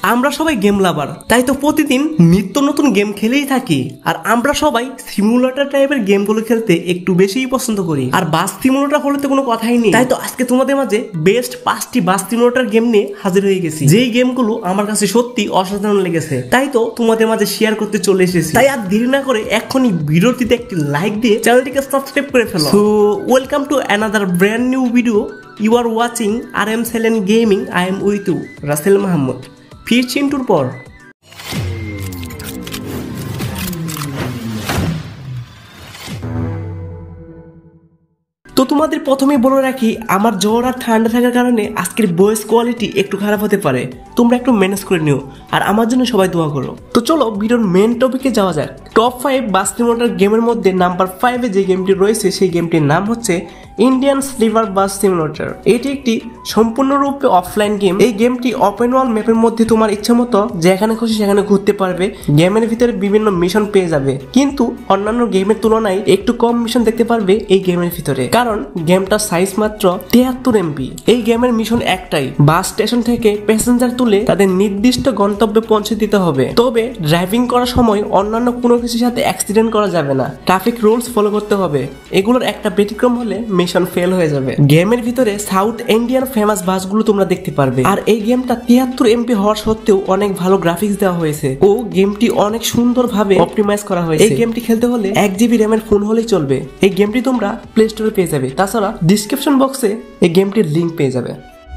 আমরা সবাই গেম লাভার, তাই তো প্রতিদিন নিত্য নতুন গেম খেলেই থাকি। আর আমরা সবাই সিমুলেটর টাইপের গেমগুলো খেলতে একটু বেশিই পছন্দ করি। আর বাস সিমুলেটর হলে তো কোনো কথাই নেই। তাই তো আজকে তোমাদের মাঝে বেস্ট 5টি বাস সিমুলেটর গেম নিয়ে হাজির হয়ে গেছি, যেই গেমগুলো আমার কাছে সত্যি অসাধারণ লেগেছে। তাই তো তোমাদের মাঝে শেয়ার করতে চলে এসেছি। তাই আর দেরি না করে এখনই ভিডিওটিতে একটি লাইক দিয়ে চ্যানেলটিকে সাবস্ক্রাইব করে ফেলো। So welcome to another brand new video. You are watching RM7 Gaming. I am with you, Rasel Mahmud. ফিরছি ইন্টুর পর। তো তোমাদের প্রথমেই বলে রাখি, আমার জ্বর আর ঠান্ডা থাকার কারণে আজকের ভয়েস কোয়ালিটি একটু খারাপ হতে পারে, তোমরা একটু ম্যানেজ করে নিও আর আমার জন্য সবাই দোয়া করো। তো চলো ভিডিওর মেন টপিকে যাওয়া যাক। টপ 5 বাস সিমুলেটর গেমের মধ্যে নাম্বার 5 যে গেমটি রয়েছে সেই গেমটির নাম হচ্ছে ইন্ডিয়ান স্লিভার বাস সিমুলেটর। এটি একটি সম্পূর্ণরূপে অফলাইন গেম। এই গেমটি ওপেন ওয়ার্ল্ড ম্যাপের মধ্যে তোমার ইচ্ছা মতো যেখানে খুশি সেখানে ঘুরতে পারবে। গেমের ভিতরে বিভিন্ন মিশন পেয়ে যাবে, কিন্তু অন্যান্য গেমের তুলনায় একটু কম মিশন দেখতে পারবে এই গেমের ভিতরে, কারণ গেমটার সাইজ মাত্র 73 MB। এই গেমের মিশন একটাই, বাস স্টেশন থেকে প্যাসেঞ্জার তুলে তাদের নির্দিষ্ট গন্তব্যে পৌঁছে দিতে হবে। তবে ড্রাইভিং করার সময় অন্যান্য কোনো কিছুর সাথে অ্যাক্সিডেন্ট করা যাবে না, ট্রাফিক রুলস ফলো করতে হবে। এগুলোর একটা ব্যতিক্রম হলে মিশন ফেল হয়ে যাবে। গেমের ভিতরে সাউথ ইন্ডিয়ান ফেমাস বাসগুলো তোমরা দেখতে পারবে। আর এই গেমটা 73 MB হওয়ার সত্ত্বেও অনেক ভালো গ্রাফিক্স দেওয়া হয়েছে ও গেমটি অনেক সুন্দরভাবে অপটিমাইজ করা হয়েছে। এই গেমটি খেলতে হলে 1 GB র্যামের ফোন হলেই চলবে। এই গেমটি তোমরা প্লে স্টোরে পেয়ে যাবে, তাছাড়া ডিসক্রিপশন বক্সে এই গেমটির লিংক পেয়ে যাবে।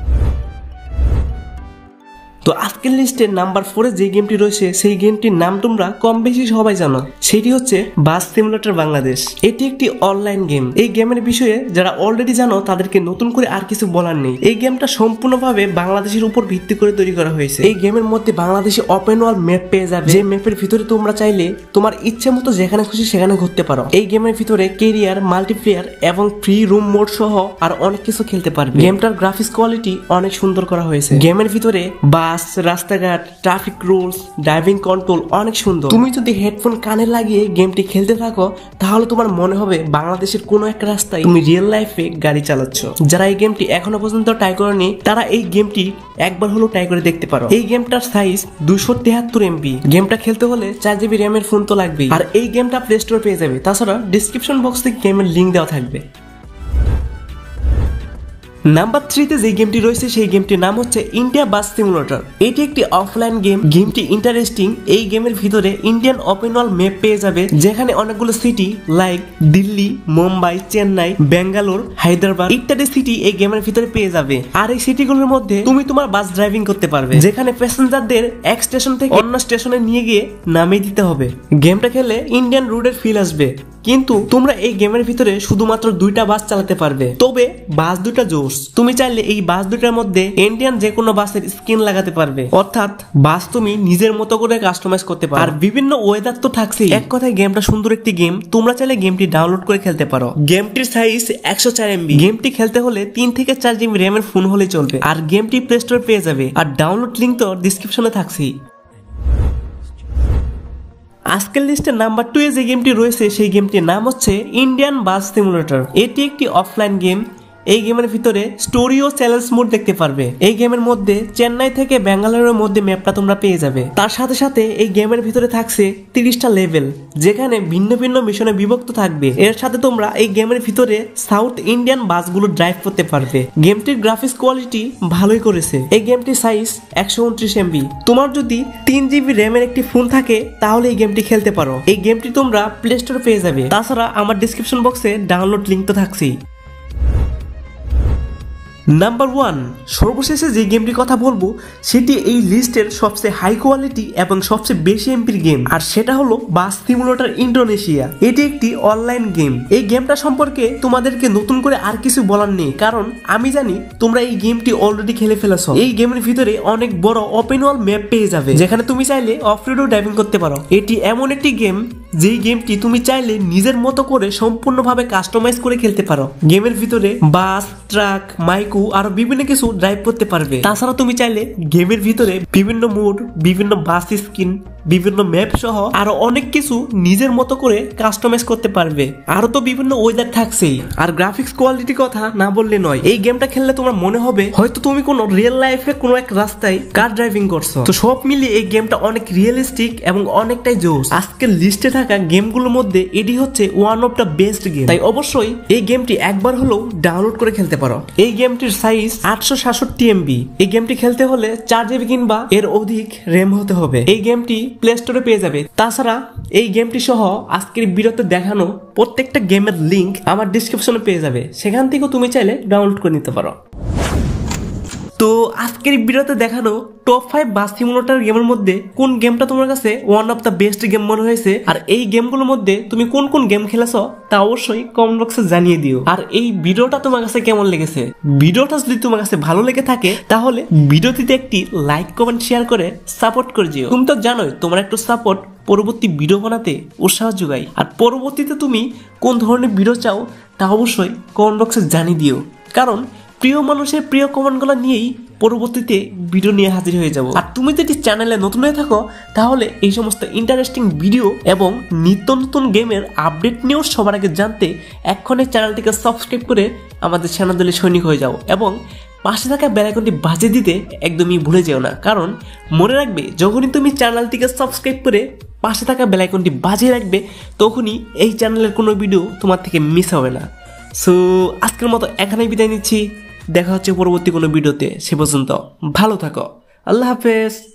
তো আজকের লিস্টে নাম্বার 4 যে গেমটি রয়েছে সেই গেমটির নাম তোমরা কম বেশি সবাই জানো, সেটি হচ্ছে বাস সিমুলেটর বাংলাদেশ। এটি একটি অনলাইন গেম। এই গেমের বিষয়ে যারা অলরেডি জানো তাদেরকে নতুন করে আর কিছু বলার নেই। এই গেমটা সম্পূর্ণভাবে বাংলাদেশের উপর ভিত্তি করে তৈরি করা হয়েছে। এই গেমের মধ্যে বাংলাদেশে ওপেন ওয়ার্ল্ড ম্যাপ পেয়ে যাবে, যে ম্যাপের ভিতরে তোমরা চাইলে তোমার ইচ্ছে মতো যেখানে খুশি সেখানে ঘুরতে পারো। এই গেমের ভিতরে ক্যারিয়ার, মাল্টিপ্লেয়ার এবং ফ্রি রুম মোড সহ আর অনেক কিছু খেলতে পারবে। গেমটার গ্রাফিক্স কোয়ালিটি অনেক সুন্দর করা হয়েছে। গেমের ভিতরে রাস্তাঘাট, ট্রাফিক রুলস, ড্রাইভিং কন্ট্রোল অনেক সুন্দর। তুমি যদি হেডফোন কানে লাগিয়ে গেমটি খেলতে থাকো তাহলে তোমার মনে হবে বাংলাদেশের কোনো একটা রাস্তায় তুমি রিয়েল লাইফে গাড়ি চালাচ্ছ। যারা এই গেমটি এখনো পর্যন্ত ট্রাই করেনি তারা এই গেমটি একবার হলেও ট্রাই করে দেখতে পারো। এই গেমটার সাইজ 273 MB। গেমটা খেলতে হলে 4 GB র্যামের ফোন তো লাগবেই। আর এই গেমটা প্লে স্টোরে পেয়ে যাবে, তাছাড়া ডিসক্রিপশন বক্সে গেমের লিংক দেওয়া থাকবে। নাম্বার 3 যে গেমটি রয়েছে সেই গেমটির নাম হচ্ছে ইন্ডিয়া বাস সিমুলেটর। এটি একটি অফলাইন গেম। গেমটি ইন্টারেস্টিং। এই গেমের ভিতরে ইন্ডিয়ান ওপেন ওয়ার্ল্ড ম্যাপ পেয়ে যাবে, যেখানে অনেকগুলো সিটি লাইক দিল্লি, মুম্বাই, চেন্নাই, বেঙ্গালোর, হায়দ্রাবাদ ইত্যাদি সিটি এই গেমের ভিতরে পেয়ে যাবে। আর এই সিটিগুলোর মধ্যে তুমি তোমার বাস ড্রাইভিং করতে পারবে, যেখানে প্যাসেঞ্জারদের এক স্টেশন থেকে অন্য স্টেশনে নিয়ে গিয়ে নামিয়ে দিতে হবে। গেমটা খেলে ইন্ডিয়ান রোডের ফিল আসবে, কিন্তু তোমরা এই গেমের ভিতরে শুধুমাত্র 2টা বাস চালাতে পারবে। তবে বাস 2টা জোস। তুমি চাইলে এই বাস 2টার মধ্যে ইন্ডিয়ান যে কোনো বাসের স্কিন লাগাতে পারবে, অর্থাৎ বাস তুমি নিজের মতো করে কাস্টমাইজ করতে পারো। আর বিভিন্ন ওয়েদার তো থাকছে। এক কথায় গেমটা সুন্দর একটি গেম। তোমরা চাইলে গেমটি ডাউনলোড করে খেলতে পারো। গেমটির সাইজ 104 MB। গেমটি খেলতে হলে 3 থেকে 4 GB র্যামের ফোন হলে চলবে। আর গেমটি প্লে স্টোরে পেয়ে যাবে, আর ডাউনলোড লিংক তো ডিসক্রিপশনে থাকছেই। আজকের লিস্টে নাম্বার 2 যে গেমটি রয়েছে সেই গেমটির নাম হচ্ছে ইন্ডিয়ান বাস সিমুলেটর। এটি একটি অফলাইন গেম। এই গেমের ভিতরে স্টোরি ও চ্যালেঞ্জ মোড দেখতে পারবে। এই গেমের মধ্যে চেন্নাই থেকে ব্যাঙ্গালোরের মধ্যে ম্যাপটা তোমরা পেয়ে যাবে। তার সাথে সাথে এই গেমের ভিতরে থাকছে 30টা লেভেল, যেখানে ভিন্ন ভিন্ন মিশনে বিভক্ত থাকবে। এর সাথে তোমরা এই গেমের ভিতরে সাউথ ইন্ডিয়ান বাসগুলো ড্রাইভ করতে পারবে। গেমটির গ্রাফিক্স কোয়ালিটি ভালোই করেছে। এই গেমটির সাইজ 129 MB। তোমার যদি 3 GB র্যামের একটি ফোন থাকে তাহলে এই গেমটি খেলতে পারো। এই গেমটি তোমরা প্লে স্টোরে পেয়ে যাবে, তাছাড়া আমার ডিসক্রিপশন বক্সে ডাউনলোড লিংক তো থাকছেই। নাম্বার 1 সর্বশেষে যে গেমটির কথা বলবো সেটি এই লিস্টের সবচেয়ে হাই কোয়ালিটি এবং সবচেয়ে বেশি এমপির গেম, আর সেটা হলো বাস সিমুলেটর ইন্দোনেশিয়া। এটি একটি অনলাইন গেম। এই গেমটা সম্পর্কে তোমাদেরকে নতুন করে আর কিছু বলার নেই, কারণ আমি জানি তোমরা এই গেমটি অলরেডি খেলে ফেলেছো। এই গেমের ভিতরে অনেক বড় ওপেন ওয়ার্ল্ড ম্যাপ পেয়ে যাবে, যেখানে তুমি চাইলে অফ রোডও ড্রাইভিং করতে পারো। এটি এমন একটি গেম যেই গেমটি তুমি চাইলে নিজের মতো করে সম্পূর্ণভাবে কাস্টমাইজ করে খেলতে পারো। গেমের ভিতরে বাস, ট্রাক, মাইকু আরো বিভিন্ন কিছু ড্রাইভ করতে পারবে। তাছাড়া তুমি চাইলে গেমের ভিতরে বিভিন্ন মুড, বিভিন্ন বাস স্কিন, বিভিন্ন ম্যাপ সহ আরো অনেক কিছু নিজের মতো করে কাস্টমাইজ করতে পারবে। আরো তো বিভিন্ন ওয়েদার থাকছেই। আর গ্রাফিক্স কোয়ালিটির কথা না বললে নয়, এই গেমটা খেললে তোমার মনে হবে হয়তো তুমি কোনো রিয়েল লাইফে কোনো এক রাস্তায় কার ড্রাইভিং করছো। তো সব মিলিয়ে এই গেমটা অনেক রিয়েলিস্টিক এবং অনেকটাই জোস। আজকের লিস্টে থাকা গেমগুলোর মধ্যে এটি হচ্ছে one of the best game. তাই অবশ্যই এই গেমটি একবার হলেও ডাউনলোড করে খেলতে পারো। এই গেমটির সাইজ 867 MB। এই গেমটি খেলতে হলে 4 GB কিংবা এর অধিক র্যাম হতে হবে। এই গেমটি প্লে স্টোরে পেয়ে যাবে। তাছাড়া এই গেমটি সহ আজকের ভিডিওতে দেখানো প্রত্যেকটা গেমের লিংক আমার ডেসক্রিপশনে পেয়ে যাবে, সেখান থেকেও তুমি চাইলে ডাউনলোড করে নিতে পারো। তো আজকের ভিডিওতে দেখানো টপ 5 বাস সিমুলেটর গেমের মধ্যে কোন গেমটা তোমার কাছে one of the best game মনে হয়েছে, আর এই গেমগুলোর মধ্যে তুমি কোন কোন গেম খেলেছো তা অবশ্যই কমেন্ট বক্সে জানিয়ে দিও। আর এই ভিডিওটা তোমার কাছে কেমন লেগেছে, ভিডিওটা যদি তোমার কাছে ভালো লেগে থাকে তাহলে ভিডিওটিতে একটি লাইক, কমেন্ট, শেয়ার করে সাপোর্ট করে দিও। তুমি তো জানোই তোমার একটু সাপোর্ট পরবর্তী ভিডিও বানাতে উৎসাহ যোগায়। আর পরবর্তীতে তুমি কোন ধরনের ভিডিও চাও তা অবশ্যই কমেন্ট বক্সে জানিয়ে দিও, কারণ প্রিয় মানুষের প্রিয় কমেন্টগুলো নিয়েই পরবর্তীতে ভিডিও নিয়ে হাজির হয়ে যাব। আর তুমি যদি চ্যানেলে নতুন হয়ে থাকো তাহলে এই সমস্ত ইন্টারেস্টিং ভিডিও এবং নিত্য নতুন গেমের আপডেট নিউজ সবার আগে জানতে এক্ষুনি চ্যানেলটিকে সাবস্ক্রাইব করে আমাদের চ্যানেলে সৈনিক হয়ে যাও এবং পাশে থাকা বেল আইকনটি বাজিয়ে দিতে একদমই ভুলে যেও না। কারণ মনে রাখবে, যখনই তুমি চ্যানেলটিকে সাবস্ক্রাইব করে পাশে থাকা বেল আইকনটি বাজিয়ে রাখবে তখনই এই চ্যানেলের কোনো ভিডিও তোমার থেকে মিস হবে না। সো আজকের মতো এখানেই বিদায় নিচ্ছি। দেখা হচ্ছে পরবর্তী কোনো ভিডিওতে। সে পর্যন্ত ভালো থাকো। আল্লাহ হাফেজ।